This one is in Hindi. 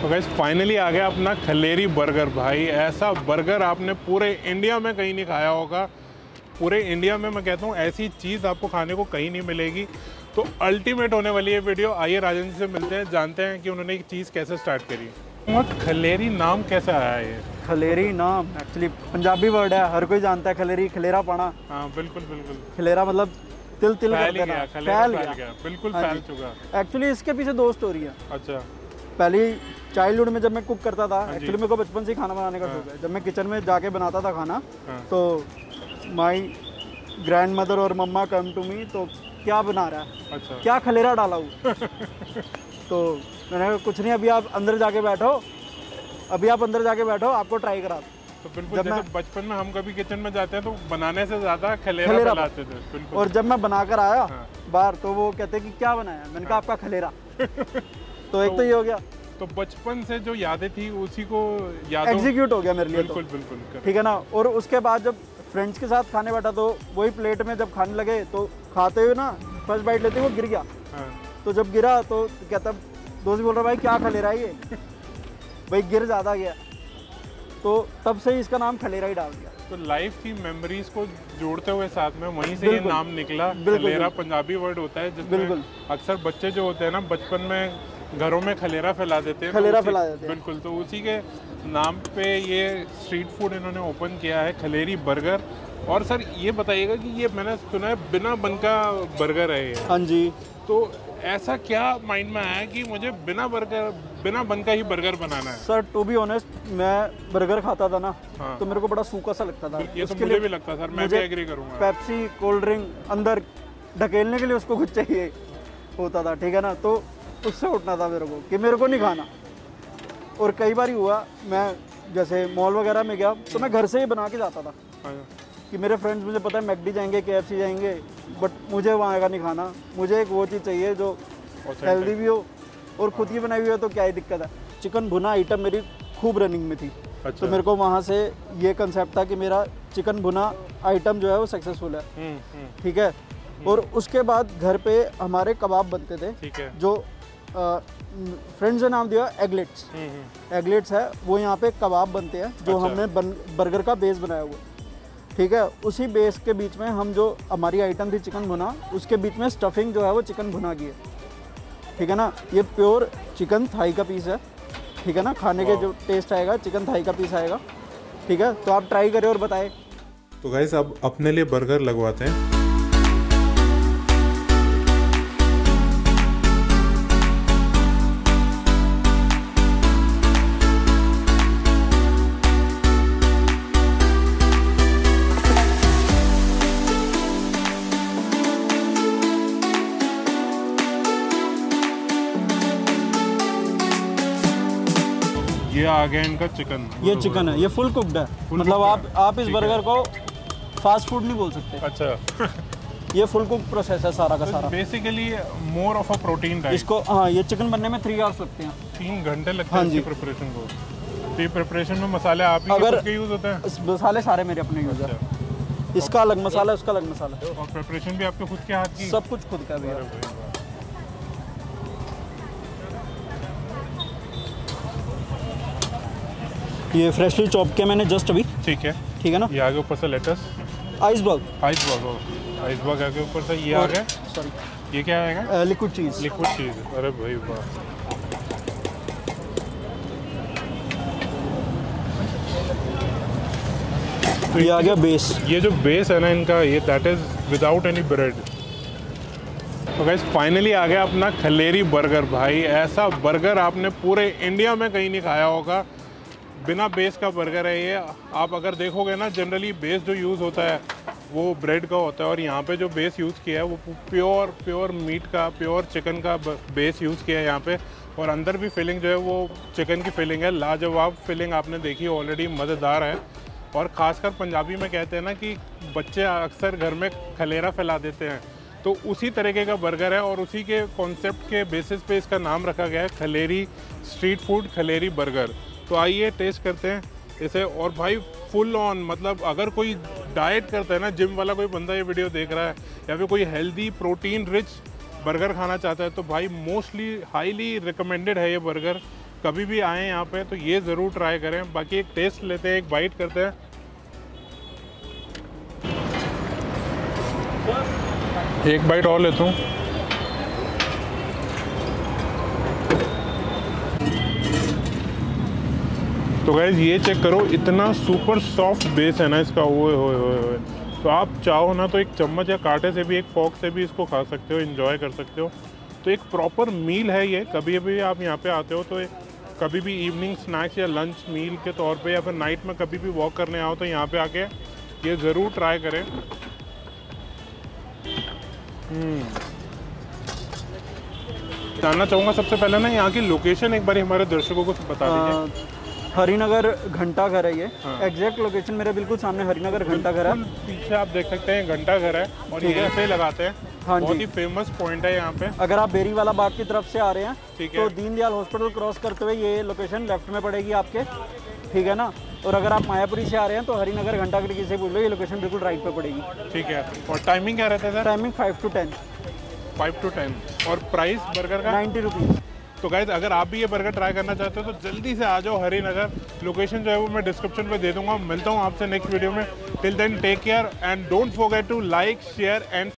तो गाइस फाइनली आ गया अपना खलेरी बर्गर। भाई ऐसा बर्गर आपने पूरे इंडिया में कहीं नहीं खाया होगा। पूरे इंडिया में मैं कहता हूँ ऐसी चीज़ आपको खाने को कहीं नहीं मिलेगी। तो अल्टीमेट होने वाली है वीडियो। आइए राजन जी से मिलते हैं, जानते हैं कि उन्होंने एक चीज़ कैसे स्टार्ट करी। और खलेरी नाम कैसे आया है ये? खलेरी नाम एक्चुअली पंजाबी वर्ड है, हर कोई जानता है। खलेरी खलेरा पाना। हाँ बिल्कुल बिल्कुल। खलेरा मतलब तिल तिल फैल कर देना, फैल गया, बिल्कुल फैल चुका। एक्चुअली इसके पीछे दो स्टोरी है। अच्छा। पहली चाइल्डहुड में जब मैं कुक करता था, एक्चुअली मेरे को बचपन से ही खाना बनाने का शौक है। जब मैं किचन में जाके बनाता था खाना, तो माई ग्रैंड मदर और मम्मा कम टू मी, तो क्या बना रहा है? अच्छा। क्या खलेरा डाला हूँ? तो मैंने कहा कुछ नहीं, अभी आप अंदर जाके बैठो, आपको ट्राई करा। तो बिल्कुल जैसे बचपन में हम कभी किचन में जाते हैं तो बनाने से ज्यादा खलेरा बनाते थे। बिल्कुल। और जब मैं बनाकर आया बाहर, तो वो कहते कि क्या बनाया? मैंने कहा आपका खलेरा। तो एक तो ये हो गया। तो बचपन से जो यादें थी उसी को एग्जीक्यूट हो गया मेरे लिए। बिल्कुल बिल्कुल ठीक है ना। और उसके बाद जब फ्रेंड्स के साथ खाने बैठा, तो वही प्लेट में जब खाने लगे, तो खाते हुए ना फर्स्ट बाइट लेते वो गिर गया। तो जब गिरा तो कहता, दोस्त बोल रहा भाई क्या खलेरा है ये? भाई गिर ज़्यादा गया, तो तब से ही इसका नाम खलेरा ही डाल दिया। तो लाइफ की मेमोरीज को जोड़ते हुए साथ में वहीं से ये नाम निकला। खलेरा पंजाबी वर्ड होता है जिसमें अक्सर बच्चे जो होते हैं ना बचपन में घरों में खलेरा फैला देते हैं। बिल्कुल। तो उसी के नाम पे ये स्ट्रीट फूड इन्होंने ओपन किया है, खलेरी बर्गर। और सर ये बताइएगा कि ये मैंने सुना है बिना बन का बर्गर है ये। हाँ जी। तो ऐसा क्या माइंड में आया कि मुझे बिना बन का ही बर्गर बनाना है? सर टू बी ऑनेस्ट, मैं बर्गर खाता था ना, तो मेरे को बड़ा सूखा सा लगता था। ये तो मुझे भी लगता सर, मैं भी एग्री करूंगा। पेप्सी कोल्ड ड्रिंक अंदर ढकेलने के लिए उसको कुछ चाहिए होता था, ठीक है ना। तो उससे उठना था मेरे को कि मेरे को नहीं खाना। और कई बार हुआ, मैं जैसे मॉल वगैरह में गया तो मैं घर से ही बना के जाता था कि मेरे फ्रेंड्स, मुझे पता है मैकडी जाएंगे, KFC जाएंगे, बट मुझे वहाँ का नहीं खाना। मुझे एक वो चीज़ चाहिए जो हेल्दी भी हो और खुद की बनाई हुई हो, तो क्या ही दिक्कत है। चिकन भुना आइटम मेरी खूब रनिंग में थी। अच्छा। तो मेरे को वहाँ से ये कंसेप्ट था कि मेरा चिकन भुना आइटम जो है वो सक्सेसफुल है। ठीक है। और उसके बाद घर पे हमारे कबाब बनते थे। ठीक है। जो फ्रेंड्स ने नाम दिया एगलेट्स। एगलेट्स है वो, यहाँ पे कबाब बनते हैं जो हमने बर्गर का बेस बनाया हुआ। ठीक है। उसी बेस के बीच में हम जो हमारी आइटम थी चिकन भुना, उसके बीच में स्टफिंग जो है वो चिकन भुना की है। ठीक है ना। ये प्योर चिकन थाई का पीस है। ठीक है ना। खाने के जो टेस्ट आएगा चिकन थाई का पीस आएगा। ठीक है। तो आप ट्राई करें और बताएं। तो गाइस अब अपने लिए बर्गर लगवाते हैं। ये आ गया इनका चिकन। ये चिकन है, ये फुल कुक्ड है। मतलब आप इस बर्गर को फास्ट फूड नहीं बोल सकते। अच्छा। ये फुल कुक प्रोसेस है सारा का सारा। Basically more of a protein diet. इसको हाँ, ये चिकन बनने में 3 आवर्स लगते हैं। 3 घंटे लगते हैं इसकी प्रिपरेशन को। तो ये प्रिपरेशन में मसाले आप ही खुद के यूज होते हैं? मसाले सारे मेरे अपने यूज है। इसका अलग मसाला, उसका अलग मसाला। और प्रिपरेशन भी आपके खुद के हाथ की? सब कुछ खुद का भी है। ये फ्रेशली चॉप किया मैंने जस्ट अभी। ठीक है। ठीक है ना। ये आगे ऊपर से लेटस, आइसबर्ग आगे ऊपर से ये आ गया। सॉरी, ये क्या आएगा? लिक्विड चीज़। अरे भाई वाह। तो ये आ गया बेस। ये जो बेस है ना इनका, ये that is without any bread. तो गाइस फाइनली आ गया अपना खलेरी बर्गर। भाई ऐसा बर्गर आपने पूरे इंडिया में कहीं नहीं खाया होगा। बिना बेस का बर्गर है ये। आप अगर देखोगे ना, जनरली बेस जो यूज़ होता है वो ब्रेड का होता है, और यहाँ पे जो बेस यूज़ किया है वो प्योर मीट का, प्योर चिकन का बेस यूज़ किया है यहाँ पे। और अंदर भी फिलिंग जो है वो चिकन की फिलिंग है। लाजवाब फिलिंग आपने देखी ऑलरेडी, मज़ेदार है। और ख़ासकर पंजाबी में कहते हैं ना कि बच्चे अक्सर घर में खलेरा फैला देते हैं, तो उसी तरीके का बर्गर है। और उसी के कॉन्सेप्ट के बेसिस पे इसका नाम रखा गया है Khaleri street food Khaleri burger. तो आइए टेस्ट करते हैं इसे। और भाई फुल ऑन, मतलब अगर कोई डाइट करता है ना, जिम वाला कोई बंदा ये वीडियो देख रहा है, या फिर कोई हेल्दी प्रोटीन रिच बर्गर खाना चाहता है, तो भाई मोस्टली हाईली रिकमेंडेड है ये बर्गर। कभी भी आएँ यहाँ पे तो ये ज़रूर ट्राई करें। बाकी एक टेस्ट लेते हैं, एक बाइट करते हैं। एक बाइट और लेता हूँ। तो गाइस ये चेक करो, इतना सुपर सॉफ्ट बेस है ना इसका, ओए होए होए होए। तो आप चाहो ना तो एक चम्मच या कांटे से भी, एक फॉर्क से भी इसको खा सकते हो, एंजॉय कर सकते हो। तो एक प्रॉपर मील है ये। कभी भी आप यहाँ पे आते हो तो कभी भी इवनिंग स्नैक्स या लंच मील के तौर पे, या फिर नाइट में कभी भी वॉक करने आओ तो यहाँ पे आके ये ज़रूर ट्राई करें। जानना चाहूँगा सबसे पहले ना यहाँ की लोकेशन एक बार हमारे दर्शकों को बता दीजिए। हरिनगर घंटा घर है ये। एग्जैक्ट लोकेशन मेरे बिल्कुल सामने हरिनगर घंटा घर है। पीछे आप देख सकते हैं घंटा घर है, और ये ऐसे ही लगाते हैं। हाँ, बहुत ही फेमस पॉइंट है यहाँ पे। अगर आप बेरीवाला बाग की तरफ से आ रहे हैं ठीक है, तो दीनदयाल हॉस्पिटल क्रॉस करते हुए ये लोकेशन लेफ्ट में पड़ेगी आपके, ठीक है ना। और अगर आप मायापुरी से आ रहे हैं तो हरिनगर घंटा घर से बोल लो, ये लोकेशन बिल्कुल राइट पे पड़ेगी। ठीक है। और टाइमिंग क्या रहता है सर? Timing 5 to 10। 5 to 10। और प्राइस बर्गर का 90 रुपीज़। तो गाइज अगर आप भी ये बर्गर ट्राई करना चाहते हो तो जल्दी से आ जाओ हरिनगर। लोकेशन जो है वो मैं डिस्क्रिप्शन पे दे दूंगा। मिलता हूँ आपसे नेक्स्ट वीडियो में। Till then take care and don't forget to like, share and